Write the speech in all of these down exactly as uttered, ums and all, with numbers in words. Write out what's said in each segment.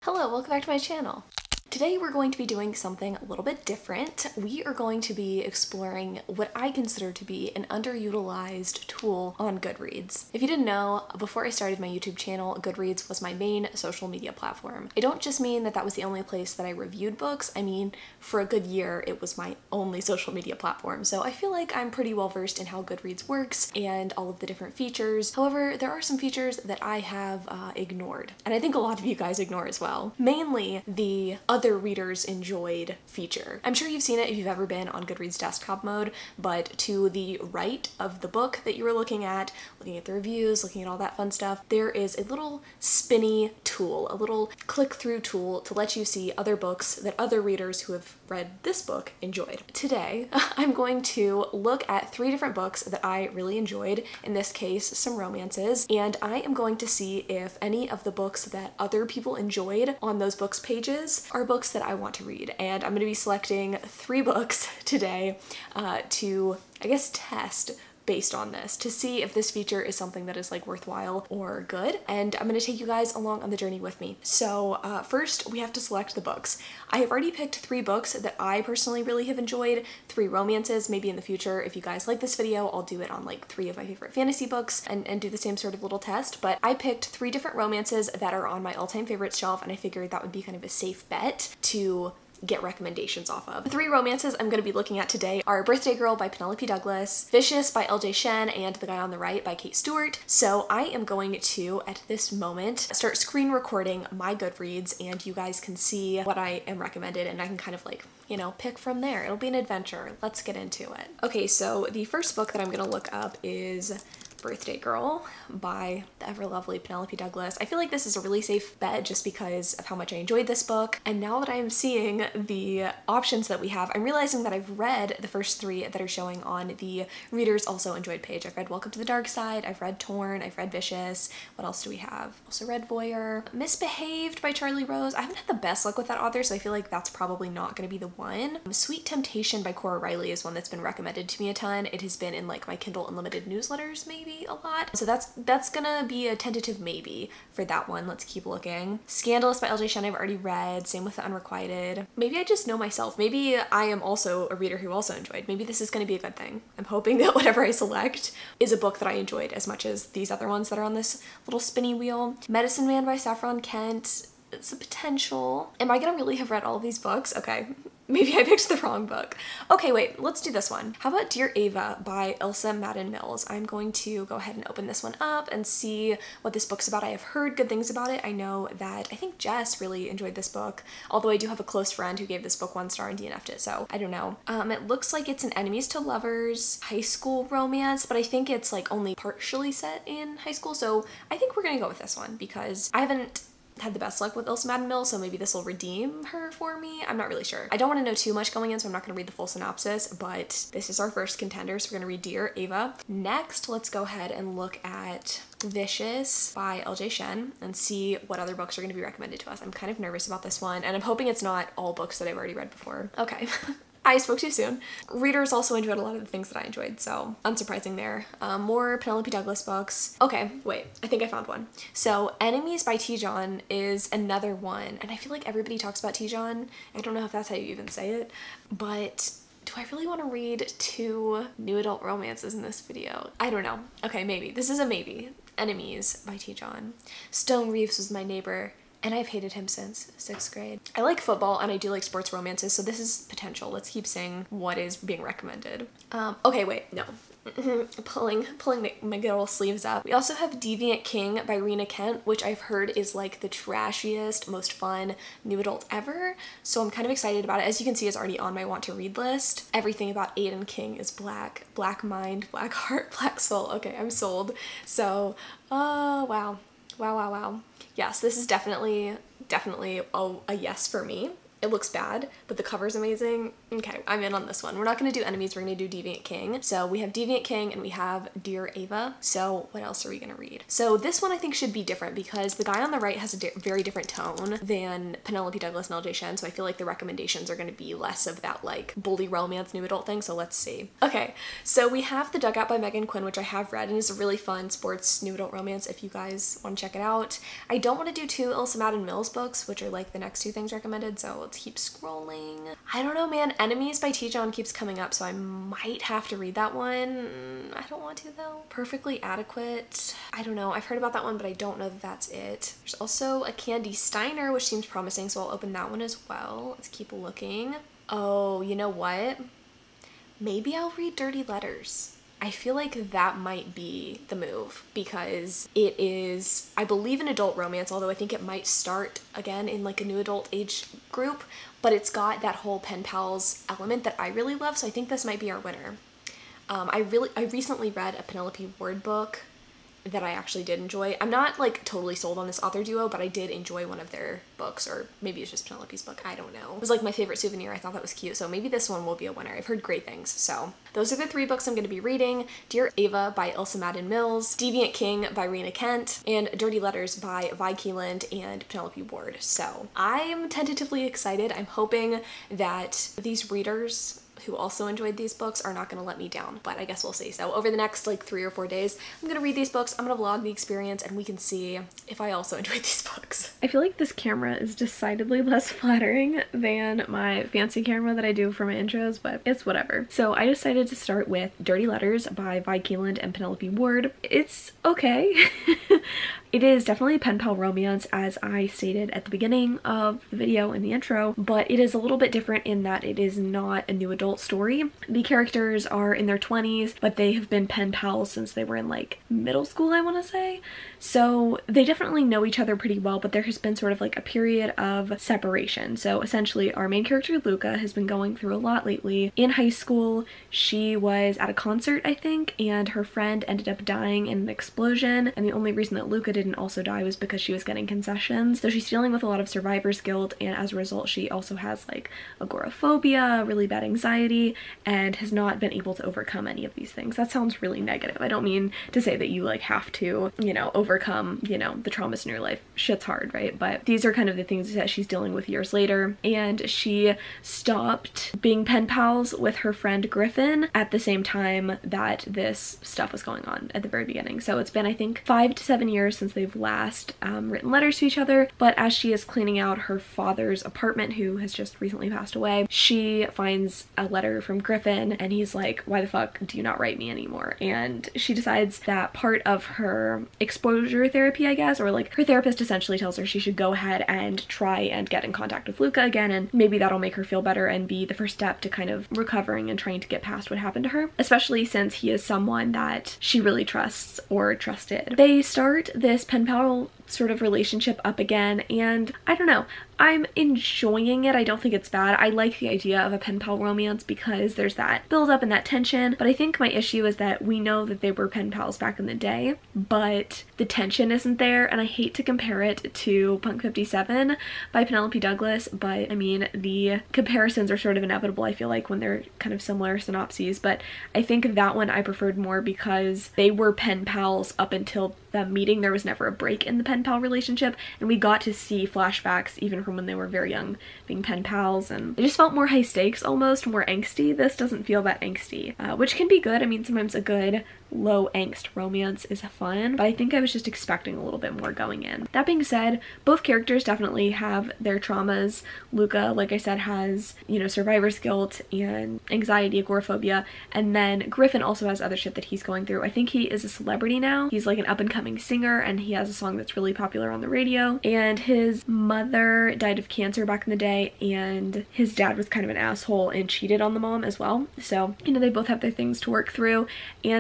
Hello, welcome back to my channel. Today we're going to be doing something a little bit different. We are going to be exploring what I consider to be an underutilized tool on Goodreads. If you didn't know, before I started my YouTube channel, Goodreads was my main social media platform. I don't just mean that that was the only place that I reviewed books, I mean for a good year it was my only social media platform. So I feel like I'm pretty well versed in how Goodreads works and all of the different features. However, there are some features that I have uh, ignored, and I think a lot of you guys ignore as well. Mainly the other readers enjoyed feature. I'm sure you've seen it if you've ever been on Goodreads desktop mode, but to the right of the book that you were looking at, looking at the reviews, looking at all that fun stuff, there is a little spinny tool, a little click-through tool to let you see other books that other readers who have read this book enjoyed. Today, I'm going to look at three different books that I really enjoyed, in this case, some romances, and I am going to see if any of the books that other people enjoyed on those books pages are books that I want to read. And I'm going to be selecting three books today uh, to, I guess, test based on this to see if this feature is something that is like worthwhile or good, and I'm going to take you guys along on the journey with me. So uh, first we have to select the books. I have already picked three books that I personally really have enjoyed, three romances. Maybe in the future, if you guys like this video, I'll do it on like three of my favorite fantasy books and, and do the same sort of little test, but I picked three different romances that are on my all-time favorites shelf, and I figured that would be kind of a safe bet to get recommendations off of. The three romances I'm going to be looking at today are Birthday Girl by Penelope Douglas, Vicious by L J Shen, and The Guy on the Right by Kate Stewart. So I am going to, at this moment, start screen recording my Goodreads, and you guys can see what I am recommended, and I can kind of like, you know, pick from there. It'll be an adventure. Let's get into it. Okay, so the first book that I'm going to look up is Birthday Girl by the ever lovely Penelope Douglas. I feel like this is a really safe bet just because of how much I enjoyed this book, and now that I am seeing the options that we have, I'm realizing that I've read the first three that are showing on the Readers Also Enjoyed page. I've read Welcome to the Dark Side, I've read Torn, I've read Vicious. What else do we have? Also read Voyeur. Misbehaved by Charlie Rose. I haven't had the best luck with that author, so I feel like that's probably not going to be the one. Sweet Temptation by Cora Riley is one that's been recommended to me a ton. It has been in like my Kindle Unlimited newsletters maybe a lot. So that's that's gonna be a tentative maybe for that one. Let's keep looking. Scandalous by L J Shen I've already read. Same with The Unrequited. Maybe I just know myself. Maybe I am also a reader who also enjoyed. Maybe this is gonna be a good thing. I'm hoping that whatever I select is a book that I enjoyed as much as these other ones that are on this little spinny wheel. Medicine Man by Saffron Kent. It's a potential. Am I gonna really have read all of these books? Okay. Maybe I picked the wrong book. Okay, wait, let's do this one. How about Dear Ava by Ilsa Madden Mills? I'm going to go ahead and open this one up and see what this book's about. I have heard good things about it. I know that I think Jess really enjoyed this book, although I do have a close friend who gave this book one star and D N F'd it, so I don't know. Um, it looks like it's an enemies to lovers high school romance, but I think it's like only partially set in high school, so I think we're gonna go with this one because I haven't had the best luck with Ilsa Madden Mills, so maybe this will redeem her for me. I'm not really sure. I don't want to know too much going in, so I'm not going to read the full synopsis, but this is our first contender, so we're going to read Dear Ava. Next, let's go ahead and look at Vicious by L J Shen and see what other books are going to be recommended to us. I'm kind of nervous about this one, and I'm hoping it's not all books that I've already read before. Okay. I spoke too soon. Readers also enjoyed a lot of the things that I enjoyed, so unsurprising there. Um, more Penelope Douglas books. Okay, wait, I think I found one. So Enemies by Tijan is another one, and I feel like everybody talks about Tijan. I don't know if that's how you even say it, but do I really want to read two new adult romances in this video? I don't know. Okay, maybe. This is a maybe. Enemies by Tijan. Stone Reeves was my neighbor, and I've hated him since sixth grade. I like football and I do like sports romances, so this is potential. Let's keep seeing what is being recommended. Um, okay, wait, no. pulling pulling my, my good old sleeves up. We also have Deviant King by Rena Kent, which I've heard is like the trashiest, most fun new adult ever. So I'm kind of excited about it. As you can see, it's already on my want to read list. Everything about Aiden King is black. Black mind, black heart, black soul. Okay, I'm sold. So, uh, wow. Wow, wow, wow. Yes, this is definitely, definitely a, a yes for me. It looks bad, but the cover's amazing. Okay, I'm in on this one. We're not gonna do enemies, we're gonna do Deviant King. So we have Deviant King and we have Dear Ava. So what else are we gonna read? So this one I think should be different because the guy on the right has a di very different tone than Penelope Douglas and L J Shen. So I feel like the recommendations are gonna be less of that like bully romance new adult thing. So let's see. Okay, so we have The Dugout by Megan Quinn, which I have read and is a really fun sports new adult romance if you guys wanna check it out. I don't wanna do two Ilsa Madden Mills books, which are like the next two things recommended. So let's keep scrolling. I don't know, man. Enemies by T. John keeps coming up, so I might have to read that one. I don't want to though. Perfectly Adequate. I don't know. I've heard about that one, but I don't know that that's it. There's also a Candy Steiner, which seems promising, so I'll open that one as well. Let's keep looking. Oh, you know what? Maybe I'll read Dirty Letters. I feel like that might be the move because it is, I believe, an adult romance, although I think it might start again in like a new adult age group, but it's got that whole pen pals element that I really love, so I think this might be our winner. Um, I really, I recently read a Penelope Ward book that I actually did enjoy. I'm not like totally sold on this author duo, but I did enjoy one of their books, or maybe it's just Penelope's book, I don't know. It was like my favorite souvenir. I thought that was cute, so maybe this one will be a winner. I've heard great things. So those are the three books I'm going to be reading: Dear Ava by Ilsa Madden Mills, Deviant King by Rena Kent, and Dirty Letters by Vi Keeland and Penelope Ward. So I'm tentatively excited. I'm hoping that these readers who also enjoyed these books are not going to let me down, but I guess we'll see. So over the next like three or four days, I'm going to read these books, I'm going to vlog the experience, and we can see if I also enjoyed these books. I feel like this camera is decidedly less flattering than my fancy camera that I do for my intros, but it's whatever. So I decided to start with Dirty Letters by Vi Keeland and Penelope Ward. It's okay. It is definitely a pen pal romance, as I stated at the beginning of the video in the intro, but it is a little bit different in that it is not a new adult story. The characters are in their twenties, but they have been pen pals since they were in like middle school, I want to say. So they definitely know each other pretty well, but there has been sort of like a period of separation. So essentially our main character, Luca, has been going through a lot lately. In high school, she was at a concert, I think, and her friend ended up dying in an explosion, and the only reason that Luca didn't also die was because she was getting concessions. So she's dealing with a lot of survivor's guilt, and as a result she also has like agoraphobia, really bad anxiety, and has not been able to overcome any of these things. That sounds really negative. I don't mean to say that you like have to, you know, overcome, you know, the traumas in your life. Shit's hard, right? But these are kind of the things that she's dealing with years later, and she stopped being pen pals with her friend Griffin at the same time that this stuff was going on at the very beginning. So it's been, I think, five to seven years since they've last um, written letters to each other, but as she is cleaning out her father's apartment, who has just recently passed away, she finds a letter from Griffin, and he's like, why the fuck do you not write me anymore? And she decides that part of her exposure therapy, I guess, or like her therapist essentially tells her she should go ahead and try and get in contact with Luca again, and maybe that'll make her feel better and be the first step to kind of recovering and trying to get past what happened to her, especially since he is someone that she really trusts or trusted. They start this pen pal sort of relationship up again, and I don't know, I'm enjoying it. I don't think it's bad. I like the idea of a pen pal romance because there's that build up and that tension, but I think my issue is that we know that they were pen pals back in the day, but the tension isn't there, and I hate to compare it to Punk fifty-seven by Penelope Douglas, but I mean, the comparisons are sort of inevitable, I feel like, when they're kind of similar synopses, but I think that one I preferred more because they were pen pals up until the meeting. There was never a break in the pen pal relationship, and we got to see flashbacks even from when they were very young being pen pals, and it just felt more high stakes, almost more angsty. This doesn't feel that angsty, uh, which can be good. I mean, sometimes a good low angst romance is fun, but I think I was just expecting a little bit more going in. That being said, both characters definitely have their traumas. Luca, like I said, has, you know, survivor's guilt and anxiety, agoraphobia, and then Griffin also has other shit that he's going through. I think he is a celebrity now. He's like an up-and-coming singer, and he has a song that's really popular on the radio, and his mother died of cancer back in the day, and his dad was kind of an asshole and cheated on the mom as well. So, you know, they both have their things to work through, and I do think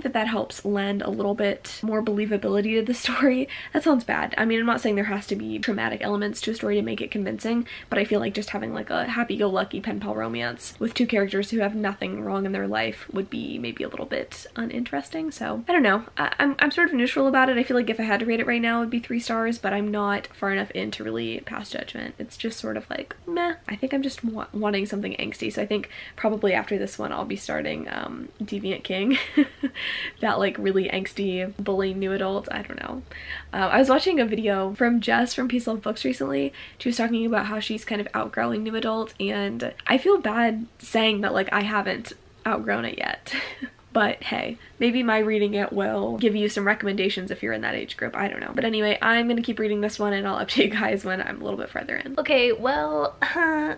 think that that helps lend a little bit more believability to the story. That sounds bad. I mean, I'm not saying there has to be traumatic elements to a story to make it convincing, but I feel like just having like a happy-go-lucky pen pal romance with two characters who have nothing wrong in their life would be maybe a little bit uninteresting. So I don't know. I I'm, I'm sort of neutral about it. I feel like if I had to rate it right now, it would be three stars, but I'm not far enough in to really pass judgment. It's just sort of like, meh. I think I'm just wa wanting something angsty. So I think probably after this one, I'll be starting um, Deviant King. That like really angsty bullying new adult. I don't know. Uh, I was watching a video from Jess from Peace Love Books recently. She was talking about how she's kind of outgrowing new adult, and I feel bad saying that like I haven't outgrown it yet. But hey, maybe my reading it will give you some recommendations if you're in that age group. I don't know. But anyway, I'm gonna keep reading this one and I'll update you guys when I'm a little bit further in. Okay, well, uh,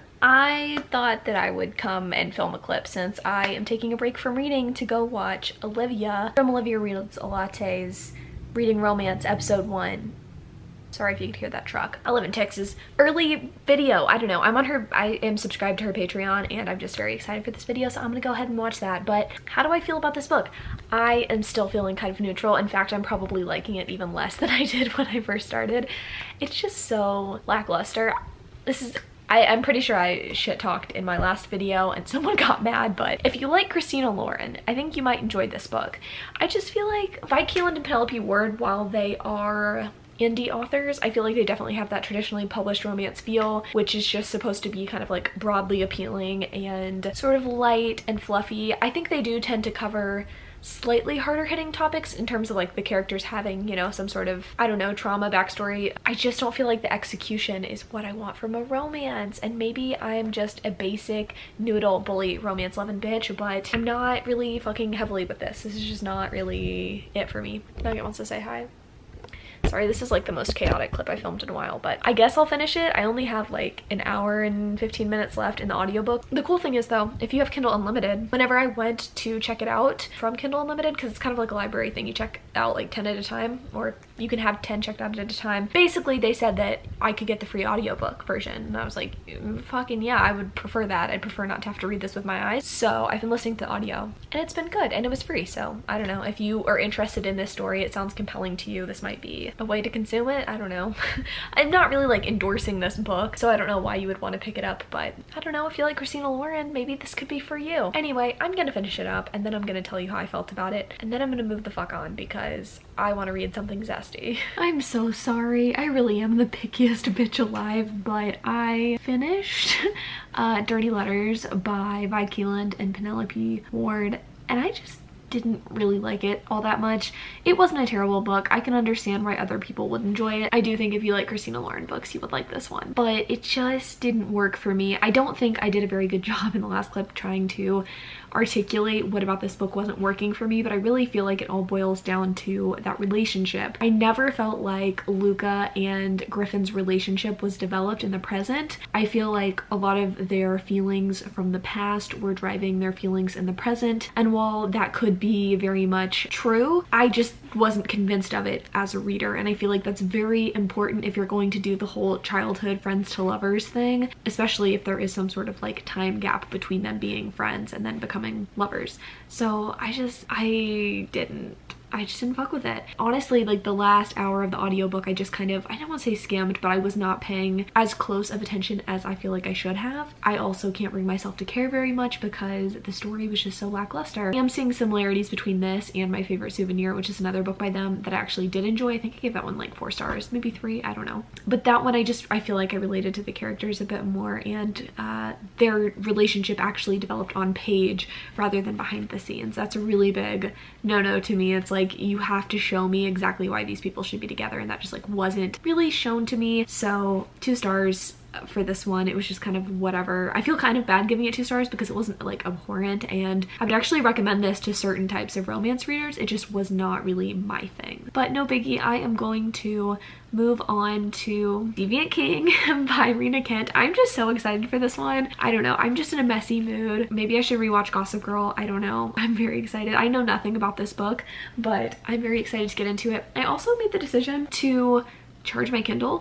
I thought that I would come and film a clip since I am taking a break from reading to go watch Olivia from Olivia Reads a Latte's Reading Romance episode one. Sorry if you could hear that truck. I live in Texas. Early video. I don't know. I'm on her, I am subscribed to her Patreon and I'm just very excited for this video, so I'm gonna go ahead and watch that. But how do I feel about this book? I am still feeling kind of neutral. In fact, I'm probably liking it even less than I did when I first started. It's just so lackluster. This is, I, I'm pretty sure I shit talked in my last video and someone got mad, but if you like Christina Lauren, I think you might enjoy this book. I just feel like Vi Keeland and Penelope Ward, while they are indie authors, I feel like they definitely have that traditionally published romance feel, which is just supposed to be kind of like broadly appealing and sort of light and fluffy. I think they do tend to cover slightly harder hitting topics in terms of like the characters having, you know, some sort of, I don't know, trauma backstory. I just don't feel like the execution is what I want from a romance, and maybe I'm just a basic new adult bully romance loving bitch, but I'm not really fucking heavily with this. This is just not really it for me. Nugget wants to say hi. Sorry, this is like the most chaotic clip I filmed in a while, but I guess I'll finish it. I only have like an hour and fifteen minutes left in the audiobook. The cool thing is though, if you have Kindle Unlimited, whenever I went to check it out from Kindle Unlimited, because it's kind of like a library thing, you check out like ten at a time, or you can have ten checked out at a time. Basically, they said that I could get the free audiobook version, and I was like, fucking yeah, I would prefer that. I'd prefer not to have to read this with my eyes. So I've been listening to the audio, and it's been good, and it was free, so I don't know. If you are interested in this story, it sounds compelling to you, this might be a way to consume it. I don't know. I'm not really like endorsing this book, so I don't know why you would want to pick it up, but I don't know, if you like Christina Lauren, maybe this could be for you. Anyway, I'm gonna finish it up, and then I'm gonna tell you how I felt about it, and then I'm gonna move the fuck on because I want to read something zesty. I'm so sorry. I really am the pickiest bitch alive, but I finished uh, Dirty Letters by Vi Keeland and Penelope Ward, and I just didn't really like it all that much. It wasn't a terrible book. I can understand why other people would enjoy it. I do think if you like Christina Lauren books, you would like this one, but it just didn't work for me. I don't think I did a very good job in the last clip trying to articulate what about this book wasn't working for me, but I really feel like it all boils down to that relationship. I never felt like Luca and Griffin's relationship was developed in the present. I feel like a lot of their feelings from the past were driving their feelings in the present, and while that could be very much true, I just wasn't convinced of it as a reader, and I feel like that's very important if you're going to do the whole childhood friends to lovers thing, especially if there is some sort of like time gap between them being friends and then becoming lovers. So I just, I didn't. I just didn't fuck with it. Honestly, like the last hour of the audiobook, I just kind of, I don't want to say skimmed, but I was not paying as close of attention as I feel like I should have. I also can't bring myself to care very much because the story was just so lackluster. I am seeing similarities between this and My Favorite Souvenir, which is another book by them that I actually did enjoy. I think I gave that one like four stars, maybe three, I don't know. But that one, I just, I feel like I related to the characters a bit more, and uh, their relationship actually developed on page rather than behind the scenes. That's a really big no-no to me. It's like, you have to show me exactly why these people should be together, and that just like wasn't really shown to me. So two stars for this one. It was just kind of whatever. I feel kind of bad giving it two stars because it wasn't like abhorrent, and I would actually recommend this to certain types of romance readers. It just was not really my thing. But no biggie, I am going to move on to Deviant King by Rena Kent. I'm just so excited for this one. I don't know, I'm just in a messy mood. Maybe I should rewatch Gossip Girl, I don't know. I'm very excited. I know nothing about this book, but I'm very excited to get into it. I also made the decision to charge my Kindle.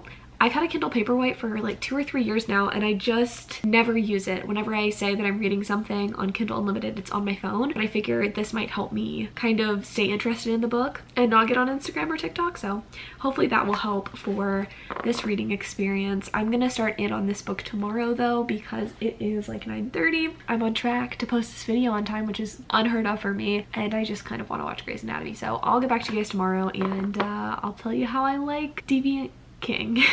I've had a Kindle Paperwhite for like two or three years now, and I just never use it. Whenever I say that I'm reading something on Kindle Unlimited, it's on my phone, and I figured this might help me kind of stay interested in the book and not get on Instagram or TikTok, so hopefully that will help for this reading experience. I'm gonna start in on this book tomorrow though, because it is like nine thirty. I'm on track to post this video on time, which is unheard of for me, and I just kind of want to watch Grey's Anatomy, so I'll get back to you guys tomorrow, and uh, I'll tell you how I like Deviant King.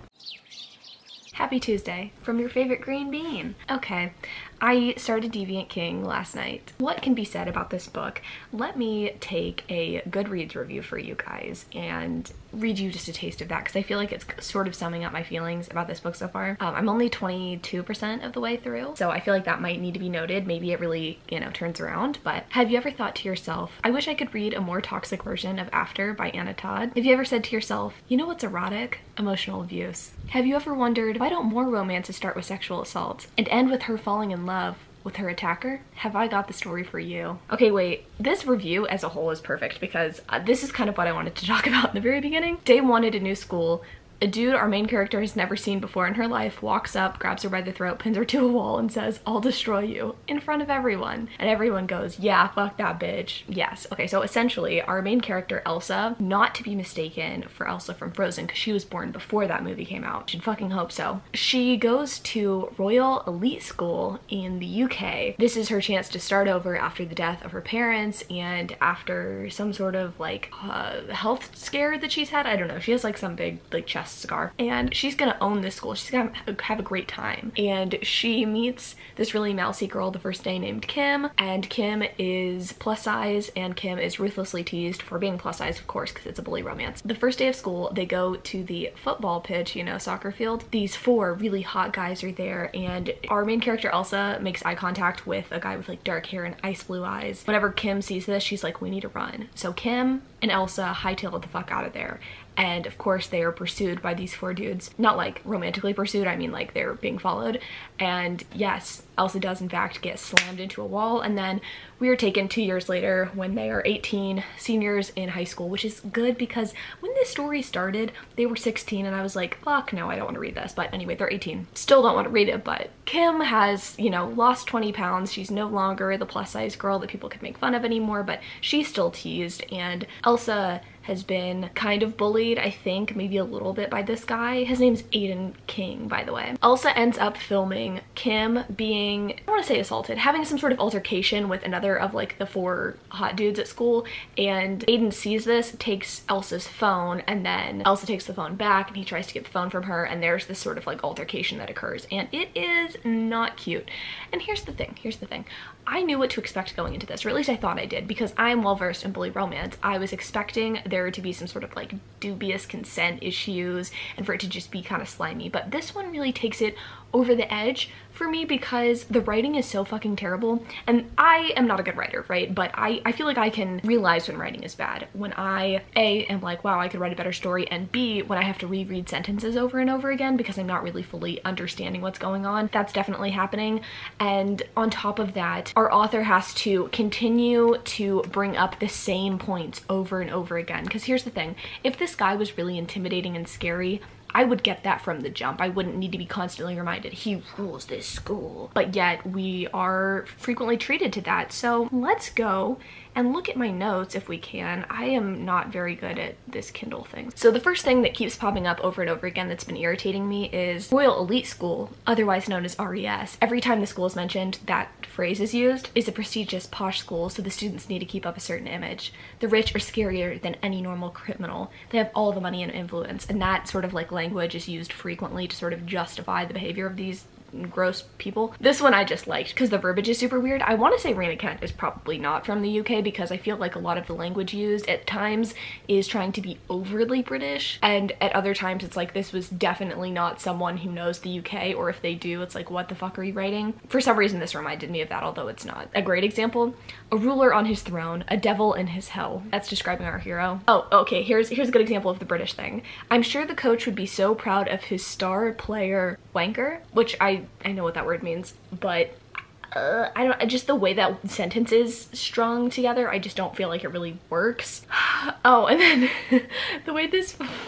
Happy Tuesday from your favorite green bean. Okay, I started Deviant King last night. What can be said about this book? Let me take a Goodreads review for you guys and read you just a taste of that, because I feel like it's sort of summing up my feelings about this book so far. Um, I'm only twenty-two percent of the way through, so I feel like that might need to be noted. Maybe it really, you know, turns around. But have you ever thought to yourself, I wish I could read a more toxic version of After by Anna Todd? Have you ever said to yourself, you know what's erotic? Emotional abuse. Have you ever wondered, why don't more romances start with sexual assault and end with her falling in love with her attacker? Have I got the story for you? Okay, wait, this review as a whole is perfect, because uh, this is kind of what I wanted to talk about in the very beginning. Day one at a new school. A dude our main character has never seen before in her life walks up, grabs her by the throat, pins her to a wall, and says, I'll destroy you, in front of everyone. And everyone goes, yeah, fuck that bitch. Yes. Okay, so essentially our main character, Elsa, not to be mistaken for Elsa from Frozen, because she was born before that movie came out. Should fucking hope so. She goes to Royal Elite School in the U K. This is her chance to start over after the death of her parents and after some sort of like uh, health scare that she's had. I don't know. She has like some big like chest scar, and she's gonna own this school. She's gonna have a great time, and she meets this really mousy girl the first day named Kim, and Kim is plus size, and Kim is ruthlessly teased for being plus size, of course, because it's a bully romance. The first day of school, they go to the football pitch, you know, soccer field. These four really hot guys are there, and our main character Elsa makes eye contact with a guy with like dark hair and ice blue eyes. Whenever Kim sees this, she's like, we need to run. So Kim and Elsa hightail the fuck out of there. And of course they are pursued by these four dudes. Not like romantically pursued, I mean like they're being followed. And yes, Elsa does in fact get slammed into a wall, and then we are taken two years later when they are eighteen, seniors in high school, which is good because when this story started, they were sixteen and I was like, fuck no, I don't want to read this. But anyway, they're eighteen. Still don't want to read it, but Kim has, you know, lost twenty pounds. She's no longer the plus size girl that people could make fun of anymore, but she's still teased, and Elsa has been kind of bullied, I think, maybe a little bit by this guy. His name's Aiden King, by the way. Elsa ends up filming Kim being, I don't want to say assaulted, having some sort of altercation with another of like the four hot dudes at school, and Aiden sees this, takes Elsa's phone, and then Elsa takes the phone back and he tries to get the phone from her, and there's this sort of like altercation that occurs, and it is not cute. And here's the thing, here's the thing. I knew what to expect going into this, or at least I thought I did, because I'm well versed in bully romance. I was expecting there to be some sort of like dubious consent issues and for it to just be kind of slimy, but this one really takes it over the edge for me because the writing is so fucking terrible. And I am not a good writer, right? But I, I feel like I can realize when writing is bad. When I, A, am like, wow, I could write a better story, and B, when I have to reread sentences over and over again because I'm not really fully understanding what's going on. That's definitely happening. And on top of that, our author has to continue to bring up the same points over and over again. Because here's the thing, if this guy was really intimidating and scary, I would get that from the jump. I wouldn't need to be constantly reminded he rules this school. But yet we are frequently treated to that. So let's go and look at my notes if we can. I am not very good at this Kindle thing. So the first thing that keeps popping up over and over again that's been irritating me is Royal Elite School, otherwise known as R E S. Every time the school is mentioned, that phrase is used. Is a prestigious, posh school, so the students need to keep up a certain image. The rich are scarier than any normal criminal. They have all the money and influence, and that sort of like language is used frequently to sort of justify the behavior of these gross people. This one I just liked because the verbiage is super weird. I want to say Raina Kent is probably not from the U K because I feel like a lot of the language used at times is trying to be overly British, and at other times it's like this was definitely not someone who knows the U K, or if they do, it's like, what the fuck are you writing? For some reason this reminded me of that, although it's not. A great example, a ruler on his throne, a devil in his hell. That's describing our hero. Oh, okay, here's here's a good example of the British thing. I'm sure the coach would be so proud of his star player wanker, which I I know what that word means, but uh, I don't, just the way that sentence is strung together, I just don't feel like it really works. Oh, and then the way this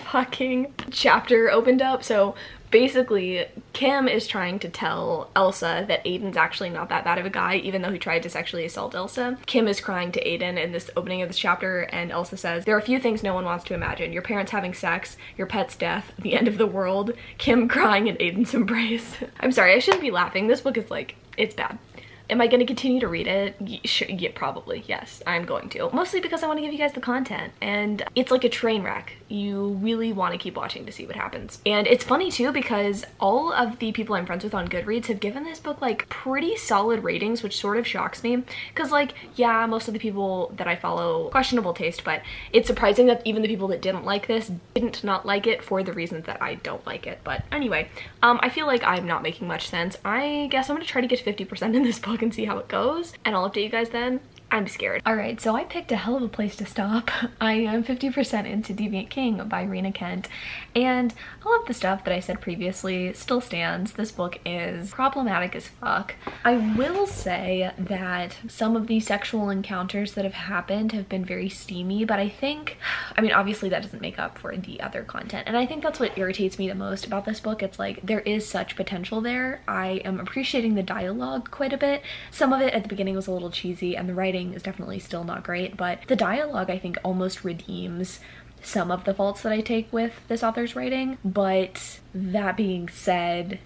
fucking chapter opened up. So basically, Kim is trying to tell Elsa that Aiden's actually not that bad of a guy, even though he tried to sexually assault Elsa. Kim is crying to Aiden in this opening of this chapter, and Elsa says, "There are a few things no one wants to imagine. Your parents having sex, your pet's death, the end of the world, Kim crying in Aiden's embrace." I'm sorry, I shouldn't be laughing. This book is like, it's bad. Am I going to continue to read it? Y sure, yeah, probably. Yes, I'm going to. Mostly because I want to give you guys the content. And it's like a train wreck. You really want to keep watching to see what happens. And it's funny too because all of the people I'm friends with on Goodreads have given this book like pretty solid ratings, which sort of shocks me. Because like, yeah, most of the people that I follow, questionable taste, but it's surprising that even the people that didn't like this didn't not like it for the reasons that I don't like it. But anyway, um, I feel like I'm not making much sense. I guess I'm going to try to get to fifty percent in this book and see how it goes, and I'll update you guys then. I'm scared. All right, so I picked a hell of a place to stop. I am fifty percent into Deviant King by Rena Kent, and all of the stuff that I said previously still stands. This book is problematic as fuck. I will say that some of the sexual encounters that have happened have been very steamy, but I think, I mean, obviously that doesn't make up for the other content, and I think that's what irritates me the most about this book. It's like, there is such potential there. I am appreciating the dialogue quite a bit. Some of it at the beginning was a little cheesy, and the writing is definitely still not great, but the dialogue I think almost redeems some of the faults that I take with this author's writing. But that being said,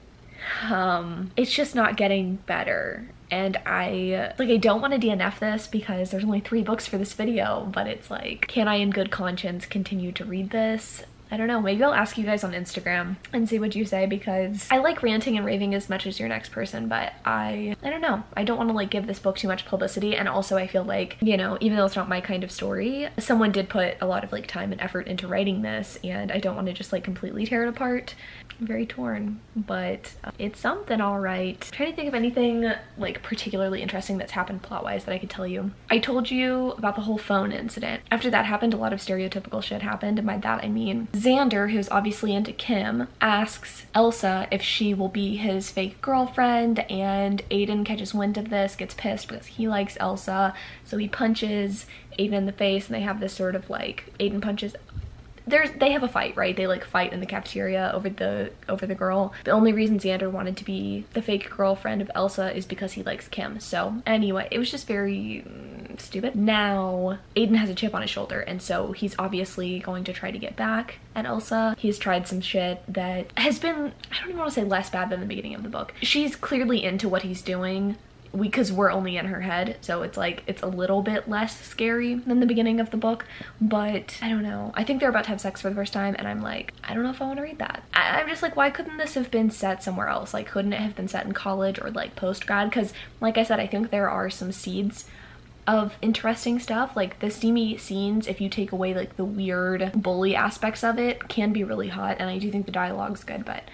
um, it's just not getting better. And I, like, I don't want to D N F this because there's only three books for this video, but it's like, can I in good conscience continue to read this? I don't know, maybe I'll ask you guys on Instagram and see what you say, because I like ranting and raving as much as your next person, but I, I don't know. I don't want to like give this book too much publicity, and also I feel like, you know, even though it's not my kind of story, someone did put a lot of like time and effort into writing this, and I don't want to just like completely tear it apart. I'm very torn, but uh, it's something, all right. I'm trying to think of anything like particularly interesting that's happened plot-wise that I could tell you. I told you about the whole phone incident. After that happened, a lot of stereotypical shit happened, and by that I mean Xander, who's obviously into Kim, asks Elsa if she will be his fake girlfriend, and Aiden catches wind of this, gets pissed because he likes Elsa, so he punches Aiden in the face, and they have this sort of like, Aiden punches There's, they have a fight, right? They like fight in the cafeteria over the over the girl. The only reason Xander wanted to be the fake girlfriend of Elsa is because he likes Kim. So anyway, it was just very mm, stupid. Now Aiden has a chip on his shoulder, and so he's obviously going to try to get back at Elsa. He's tried some shit that has been, I don't even want to say less bad than the beginning of the book. She's clearly into what he's doing, because we're only in her head, so it's like, it's a little bit less scary than the beginning of the book, but I don't know. I think they're about to have sex for the first time, and I'm like, I don't know if I want to read that. I I'm just like, why couldn't this have been set somewhere else? Like, couldn't it have been set in college or like post-grad? Because like I said, I think there are some seeds of interesting stuff. Like the steamy scenes, if you take away like the weird bully aspects of it, can be really hot, and I do think the dialogue's good, but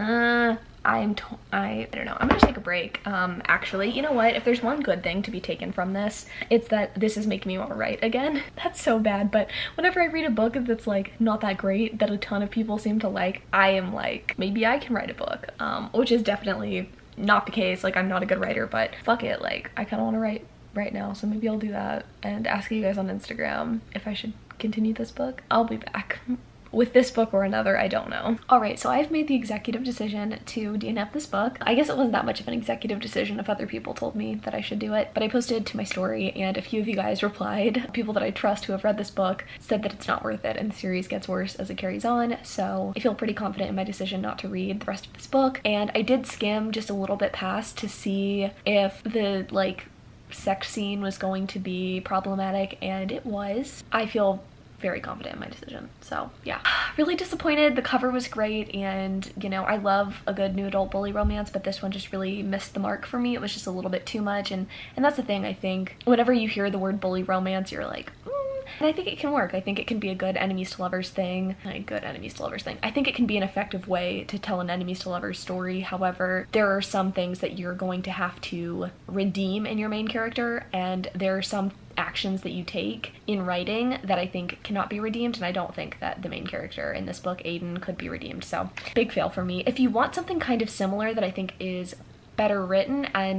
uh I'm to I, I don't know. I'm gonna take a break. Um, actually, you know what? If there's one good thing to be taken from this, it's that this is making me want to write again. That's so bad, but whenever I read a book that's like not that great, that a ton of people seem to like, I am like, maybe I can write a book, um, which is definitely not the case. Like, I'm not a good writer, but fuck it. Like, I kind of want to write right now, so maybe I'll do that and ask you guys on Instagram if I should continue this book. I'll be back. With this book or another, I don't know. All right, so I've made the executive decision to D N F this book. I guess it wasn't that much of an executive decision if other people told me that I should do it, but I posted to my story, and a few of you guys replied. People that I trust who have read this book said that it's not worth it, and the series gets worse as it carries on, so I feel pretty confident in my decision not to read the rest of this book. And I did skim just a little bit past to see if the, like, sex scene was going to be problematic, and it was. I feel very confident in my decision, so yeah. Really disappointed. The cover was great, and you know, I love a good new adult bully romance, but this one just really missed the mark for me. It was just a little bit too much, and and that's the thing. I think whenever you hear the word bully romance, you're like, mm. And I think it can work. I think it can be a good enemies to lovers thing. A good enemies to lovers thing. I think it can be an effective way to tell an enemies to lovers story. However, there are some things that you're going to have to redeem in your main character, and there are some actions that you take in writing that I think cannot be redeemed, and I don't think that the main character in this book, Aiden, could be redeemed, so big fail for me. If you want something kind of similar that I think is better written and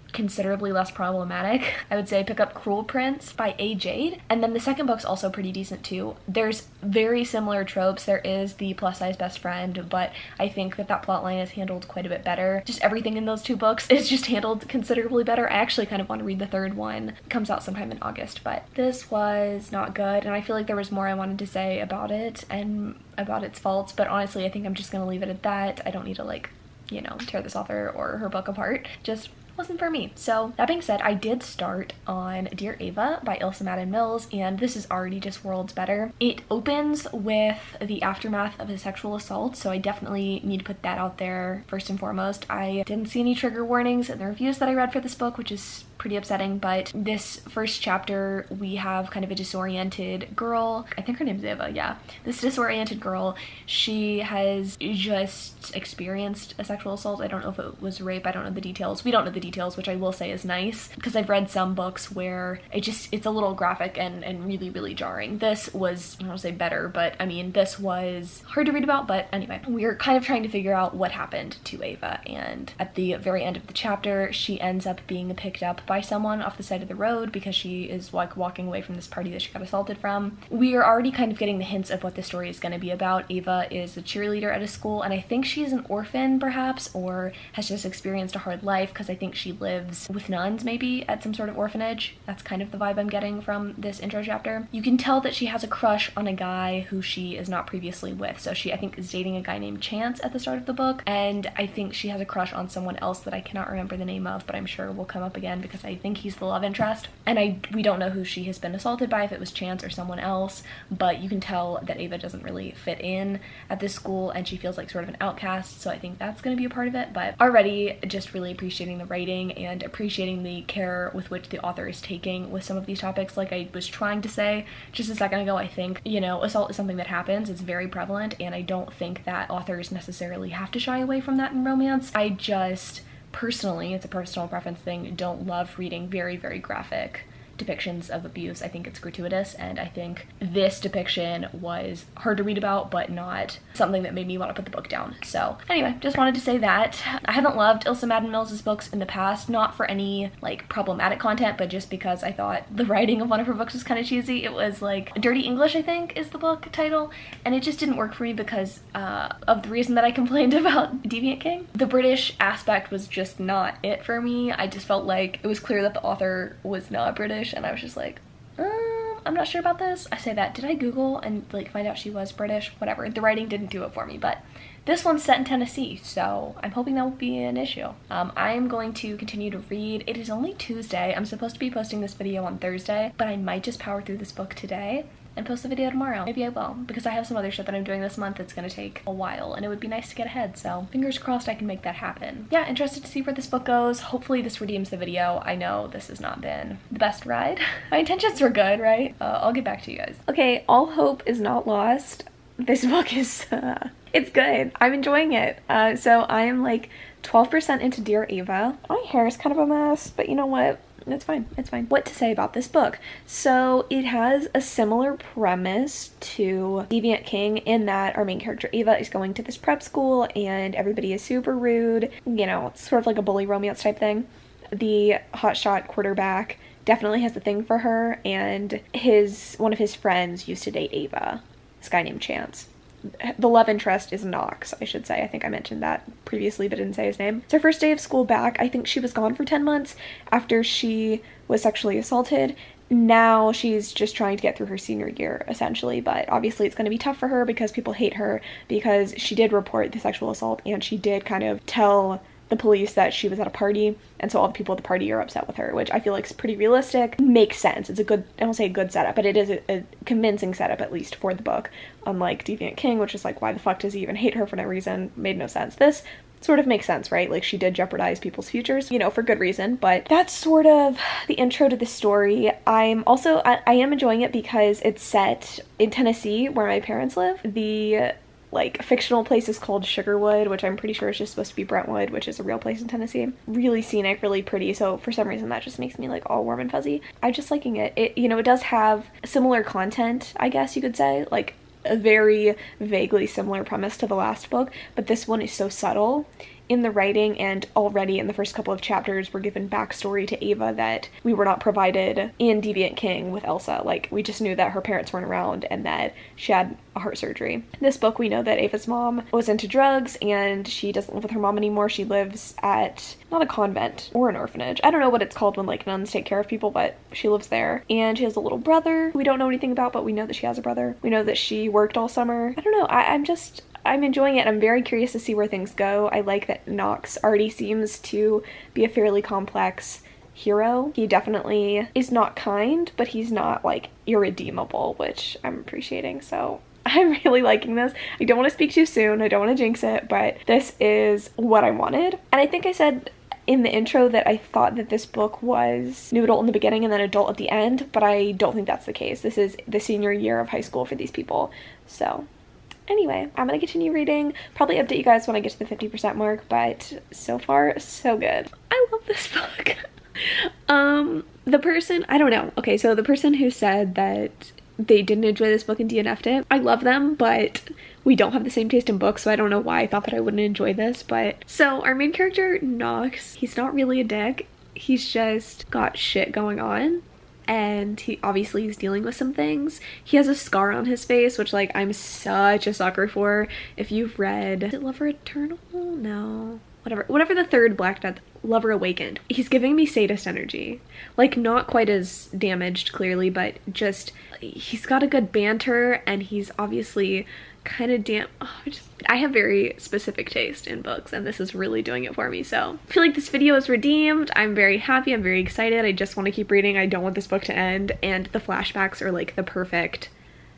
considerably less problematic. I would say pick up Cruel Prince by A. Jade. And then the second book's also pretty decent too. There's very similar tropes. There is the plus size best friend, but I think that that plotline is handled quite a bit better. Just everything in those two books is just handled considerably better. I actually kind of want to read the third one. It comes out sometime in August, but this was not good, and I feel like there was more I wanted to say about it and about its faults, but honestly I think I'm just gonna leave it at that. I don't need to, like, you know, tear this author or her book apart. Just wasn't for me. So that being said, I did start on Dear Ava by Ilsa Madden Mills, and this is already just worlds better. It opens with the aftermath of a sexual assault, so I definitely need to put that out there first and foremost. I didn't see any trigger warnings in the reviews that I read for this book, which is pretty upsetting, but this first chapter we have kind of a disoriented girl. I think her name's Ava, yeah. This disoriented girl, she has just experienced a sexual assault. I don't know if it was rape, I don't know the details. We don't know the details, which I will say is nice, because I've read some books where it just, it's a little graphic and, and really, really jarring. This was, I don't want to say better, but I mean, this was hard to read about, but anyway. We're kind of trying to figure out what happened to Ava, and at the very end of the chapter, she ends up being picked up by someone off the side of the road because she is like walking away from this party that she got assaulted from. We are already kind of getting the hints of what the story is going to be about. Ava is a cheerleader at a school, and I think she's an orphan perhaps, or has just experienced a hard life, because I think she lives with nuns maybe at some sort of orphanage. That's kind of the vibe I'm getting from this intro chapter. You can tell that she has a crush on a guy who she is not previously with. So she, I think, is dating a guy named Chance at the start of the book, and I think she has a crush on someone else that I cannot remember the name of, but I'm sure will come up again because I think he's the love interest. And I we don't know who she has been assaulted by, if it was Chance or someone else, but you can tell that Ava doesn't really fit in at this school and she feels like sort of an outcast, so I think that's going to be a part of it. But already just really appreciating the writing and appreciating the care with which the author is taking with some of these topics. Like I was trying to say just a second ago, I think, you know, assault is something that happens, it's very prevalent, and I don't think that authors necessarily have to shy away from that in romance. I just personally, it's a personal preference thing, don't love reading very, very graphic depictions of abuse. I think it's gratuitous, and I think this depiction was hard to read about, but not something that made me want to put the book down. So anyway, just wanted to say that. I haven't loved Ilsa Madden Mills' books in the past, not for any like problematic content, but just because I thought the writing of one of her books was kind of cheesy. It was like Dirty English, I think is the book title, and it just didn't work for me because uh, of the reason that I complained about Deviant King. The British aspect was just not it for me. I just felt like it was clear that the author was not British, and I was just like, um, I'm not sure about this. I say that, did I Google and like find out she was British? Whatever, the writing didn't do it for me, but this one's set in Tennessee, so I'm hoping that won't be an issue. Um, I'm going to continue to read. It is only Tuesday. I'm supposed to be posting this video on Thursday, but I might just power through this book today and post the video tomorrow. Maybe I will, because I have some other shit that I'm doing this month that's gonna take a while, and it would be nice to get ahead, so fingers crossed I can make that happen. Yeah, interested to see where this book goes. Hopefully this redeems the video. I know this has not been the best ride. My intentions were good, right? Uh, I'll get back to you guys. Okay, all hope is not lost. This book is, uh, it's good. I'm enjoying it. Uh, so I am like twelve percent into Dear Ava. My hair is kind of a mess, but you know what? It's fine, it's fine. What to say about this book? So it has a similar premise to Deviant King in that our main character Ava is going to this prep school and everybody is super rude. You know, it's sort of like a bully romance type thing. The hotshot quarterback definitely has a thing for her, and his one of his friends used to date Ava, this guy named Chance. The love interest is Knox, I should say. I think I mentioned that previously but didn't say his name. It's her first day of school back. I think she was gone for ten months after she was sexually assaulted. Now she's just trying to get through her senior year, essentially, but obviously it's going to be tough for her because people hate her because she did report the sexual assault and she did kind of tell the police that she was at a party, and so all the people at the party are upset with her, which I feel like is pretty realistic. Makes sense. It's a good, I won't say a good setup, but it is a, a convincing setup, at least for the book, unlike Deviant King, which is like, why the fuck does he even hate her for no reason? Made no sense. This sort of makes sense, right? Like, she did jeopardize people's futures, you know, for good reason, but that's sort of the intro to the story. I'm also, I, I am enjoying it because it's set in Tennessee, where my parents live. The like fictional place is called Sugarwood, which I'm pretty sure is just supposed to be Brentwood, which is a real place in Tennessee. Really scenic, really pretty, so for some reason that just makes me like all warm and fuzzy. I'm just liking it. It, you know, it does have similar content, I guess you could say, like a very vaguely similar premise to the last book, but this one is so subtle in the writing, and already in the first couple of chapters we're given backstory to Ava that we were not provided in Deviant King with Elsa. Like, we just knew that her parents weren't around and that she had a heart surgery. In this book we know that Ava's mom was into drugs and she doesn't live with her mom anymore. She lives at not a convent or an orphanage. I don't know what it's called when like nuns take care of people, but she lives there. And she has a little brother who we don't know anything about, but we know that she has a brother. We know that she worked all summer. I don't know. I, I'm just I'm enjoying it. I'm very curious to see where things go. I like that Nox already seems to be a fairly complex hero. He definitely is not kind, but he's not like irredeemable, which I'm appreciating. So I'm really liking this. I don't want to speak too soon. I don't want to jinx it, but this is what I wanted. And I think I said in the intro that I thought that this book was new adult in the beginning and then adult at the end, but I don't think that's the case. This is the senior year of high school for these people. So anyway, I'm gonna continue reading, probably update you guys when I get to the fifty percent mark, but so far, so good. I love this book. um, the person, I don't know. Okay, so the person who said that they didn't enjoy this book and D N F'd it, I love them, but we don't have the same taste in books, so I don't know why I thought that I wouldn't enjoy this. But so our main character, Nox, he's not really a dick. He's just got shit going on. And he obviously is dealing with some things. He has a scar on his face, which like I'm such a sucker for. If you've read, is it Lover Eternal? No. Whatever. Whatever the third Black Death, Lover Awakened. He's giving me sadist energy. Like, not quite as damaged, clearly, but just, he's got a good banter, and he's obviously kind of damn. Oh, I, just, I have very specific taste in books, and this is really doing it for me. So I feel like this video is redeemed. I'm very happy. I'm very excited. I just want to keep reading. I don't want this book to end, and the flashbacks are like the perfect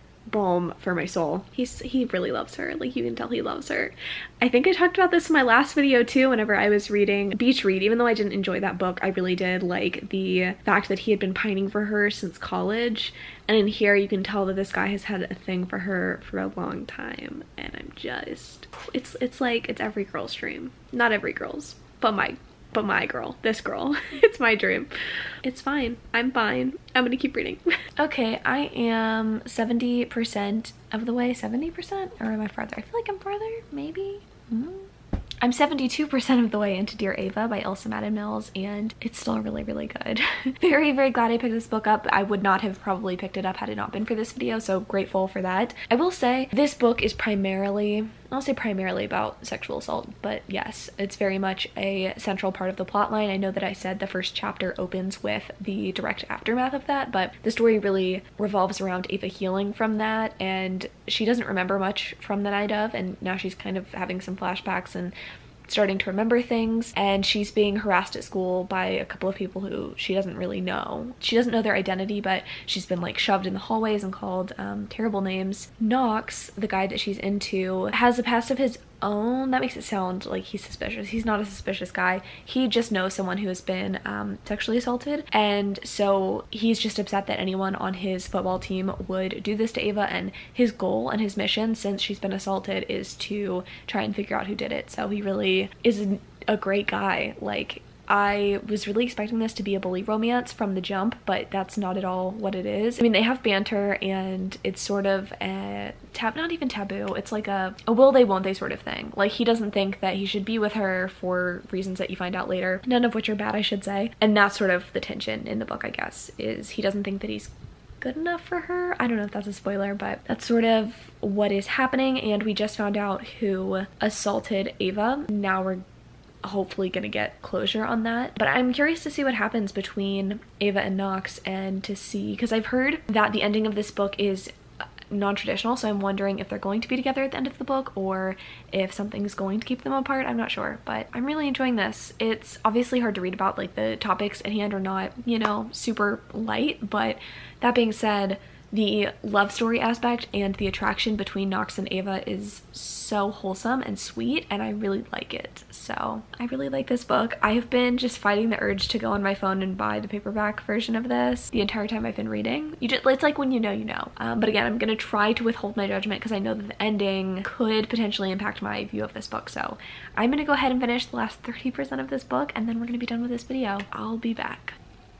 balm for my soul. He's he really loves her. Like, you can tell he loves her. I think I talked about this in my last video too, whenever I was reading Beach Read. Even though I didn't enjoy that book, I really did like the fact that he had been pining for her since college. And in here you can tell that this guy has had a thing for her for a long time, and I'm just, it's it's like it's every girl's dream. Not every girl's, but my but my girl, this girl. It's my dream. It's fine. I'm fine. I'm gonna keep reading. Okay, I am seventy percent of the way. seventy percent? Or am I farther? I feel like I'm farther, maybe? Mm. I'm seventy-two percent of the way into Dear Ava by Elsa Madden Mills, and it's still really, really good. Very, very glad I picked this book up. I would not have probably picked it up had it not been for this video, so grateful for that. I will say this book is primarily, I'll say primarily about sexual assault, but yes, it's very much a central part of the plot line. I know that I said the first chapter opens with the direct aftermath of that, but the story really revolves around Ava healing from that, and she doesn't remember much from the night of, and now she's kind of having some flashbacks and starting to remember things, and she's being harassed at school by a couple of people who she doesn't really know. She doesn't know their identity, but she's been like shoved in the hallways and called um, terrible names. Nox, the guy that she's into, has a past of his own. That makes it sound like he's suspicious. He's not a suspicious guy. He just knows someone who has been um, sexually assaulted, and so he's just upset that anyone on his football team would do this to Ava, and his goal and his mission since she's been assaulted is to try and figure out who did it. So he really is a great guy. Like, I was really expecting this to be a bully romance from the jump, but that's not at all what it is. I mean, they have banter, and it's sort of a tab not even taboo, it's like a, a will they won't they sort of thing. Like, he doesn't think that he should be with her for reasons that you find out later, none of which are bad, I should say. And that's sort of the tension in the book, I guess, is he doesn't think that he's good enough for her. I don't know if that's a spoiler, but that's sort of what is happening, and we just found out who assaulted Ava. Now we're hopefully gonna get closure on that, but I'm curious to see what happens between Ava and Nox, and to see, because I've heard that the ending of this book is non-traditional, so I'm wondering if they're going to be together at the end of the book or if something's going to keep them apart. I'm not sure, but I'm really enjoying this. It's obviously hard to read about, like, the topics at hand are not, you know, super light, but that being said, the love story aspect and the attraction between Nox and Ava is so wholesome and sweet, and I really like it. So I really like this book. I have been just fighting the urge to go on my phone and buy the paperback version of this the entire time I've been reading. You just, it's like when you know, you know. Um, but again, I'm gonna try to withhold my judgment because I know that the ending could potentially impact my view of this book. So I'm gonna go ahead and finish the last thirty percent of this book, and then we're gonna be done with this video. I'll be back.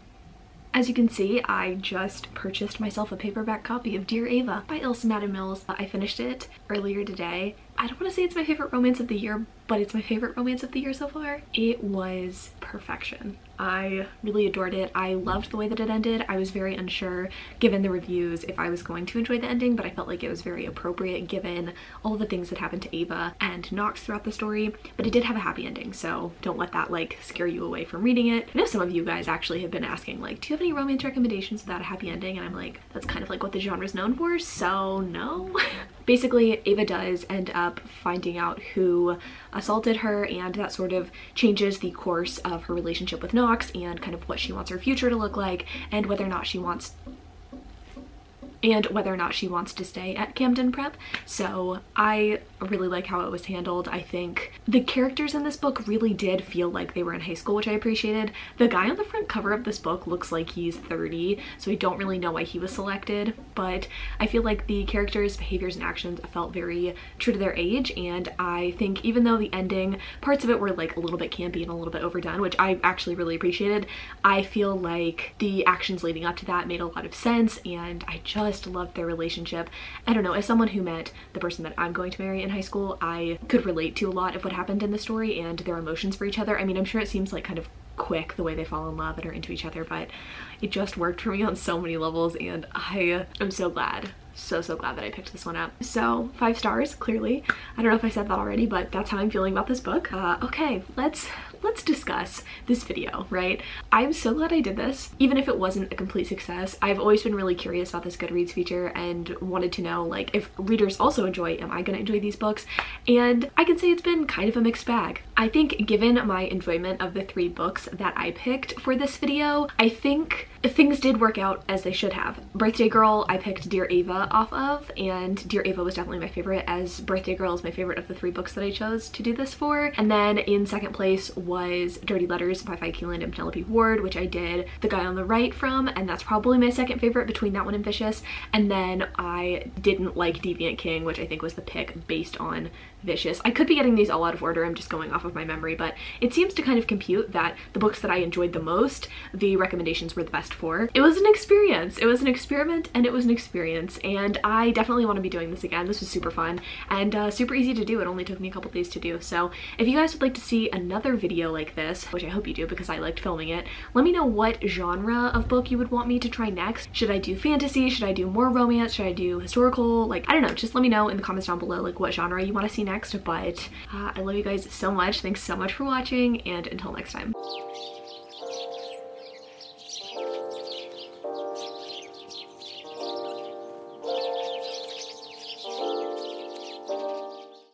As you can see, I just purchased myself a paperback copy of Dear Ava by Elsa Madden Mills. I finished it earlier today. I don't want to say it's my favorite romance of the year, but it's my favorite romance of the year so far. It was perfection. I really adored it. I loved the way that it ended. I was very unsure, given the reviews, if I was going to enjoy the ending, but I felt like it was very appropriate given all the things that happened to Ava and Knox throughout the story. But it did have a happy ending, so don't let that like scare you away from reading it. I know some of you guys actually have been asking like, do you have any romance recommendations without a happy ending? And I'm like, that's kind of like what the genre is known for, so no. Basically, Ava does end up finding out who assaulted her, and that sort of changes the course of her relationship with Knox and kind of what she wants her future to look like, and whether or not she wants and whether or not she wants to stay at Camden Prep. So I really like how it was handled. I think the characters in this book really did feel like they were in high school, which I appreciated. The guy on the front cover of this book looks like he's thirty, so I don't really know why he was selected, but I feel like the characters' behaviors and actions felt very true to their age, and I think even though the ending, parts of it were like a little bit campy and a little bit overdone, which I actually really appreciated, I feel like the actions leading up to that made a lot of sense, and I just Just loved their relationship. I don't know, as someone who met the person that I'm going to marry in high school, I could relate to a lot of what happened in the story and their emotions for each other. I mean, I'm sure it seems like kind of quick the way they fall in love and are into each other, but it just worked for me on so many levels, and I am so glad. So, so glad that I picked this one up. So, five stars, clearly. I don't know if I said that already, but that's how I'm feeling about this book. Uh, okay, let's let's discuss this video, right? I'm so glad I did this, even if it wasn't a complete success. I've always been really curious about this Goodreads feature and wanted to know, like, if readers also enjoy, am I gonna enjoy these books? And I can say it's been kind of a mixed bag. I think given my enjoyment of the three books that I picked for this video, I think things did work out as they should have. Birthday Girl, I picked Dear Ava off of, and Dear Ava was definitely my favorite, as Birthday Girl is my favorite of the three books that I chose to do this for. And then in second place was Dirty Letters by Vi Keeland and Penelope Ward, which I did The Guy on the Right from, and that's probably my second favorite between that one and Vicious. And then I didn't like Deviant King, which I think was the pick based on Vicious. I could be getting these all out of order, I'm just going off of my memory, but it seems to kind of compute that the books that I enjoyed the most, the recommendations were the best for. It was an experience. It was an experiment, and it was an experience, and I definitely want to be doing this again. This was super fun and uh, super easy to do. It only took me a couple days to do. So if you guys would like to see another video like this, which I hope you do because I liked filming it, let me know what genre of book you would want me to try next. Should I do fantasy? Should I do more romance? Should I do historical? Like, I don't know. Just let me know in the comments down below like what genre you want to see next. But uh, I love you guys so much. Thanks so much for watching, and until next time.